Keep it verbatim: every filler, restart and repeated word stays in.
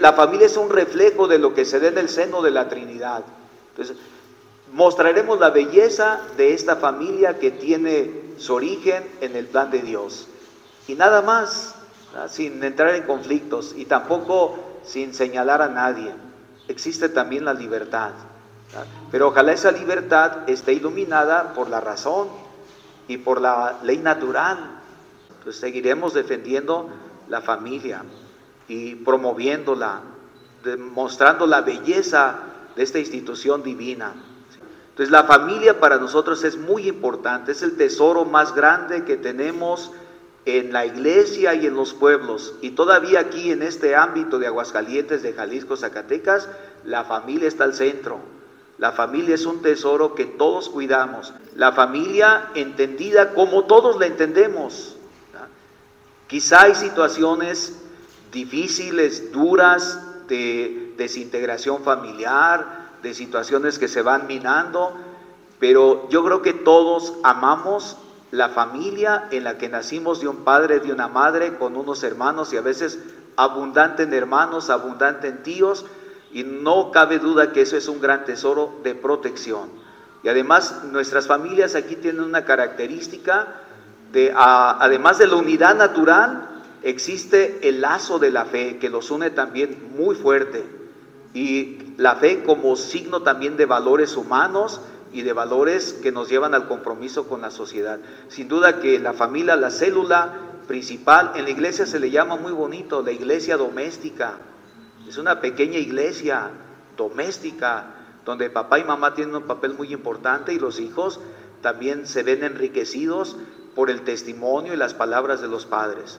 la familia es un reflejo de lo que se da en el seno de la Trinidad. Entonces, mostraremos la belleza de esta familia que tiene su origen en el plan de Dios. Y nada más, ¿verdad? Sin entrar en conflictos y tampoco sin señalar a nadie. Existe también la libertad, ¿verdad? Pero ojalá esa libertad esté iluminada por la razón y por la ley natural. Entonces seguiremos defendiendo la familia y promoviéndola, demostrando la belleza de esta institución divina. Entonces la familia para nosotros es muy importante, es el tesoro más grande que tenemos en la iglesia y en los pueblos. Y todavía aquí en este ámbito de Aguascalientes, de Jalisco, Zacatecas, la familia está al centro. La familia es un tesoro que todos cuidamos. La familia entendida como todos la entendemos, ¿verdad? Quizá hay situaciones difíciles, duras, de desintegración familiar, de situaciones que se van minando, pero yo creo que todos amamos la familia en la que nacimos de un padre, de una madre, con unos hermanos y a veces abundante en hermanos, abundante en tíos, y no cabe duda que eso es un gran tesoro de protección. Y además nuestras familias aquí tienen una característica de, a, además de la unidad natural, existe el lazo de la fe que los une también muy fuerte, y la fe como signo también de valores humanos y de valores que nos llevan al compromiso con la sociedad. Sin duda que la familia, la célula principal, en la iglesia se le llama muy bonito, la iglesia doméstica. Es una pequeña iglesia doméstica donde papá y mamá tienen un papel muy importante y los hijos también se ven enriquecidos por el testimonio y las palabras de los padres.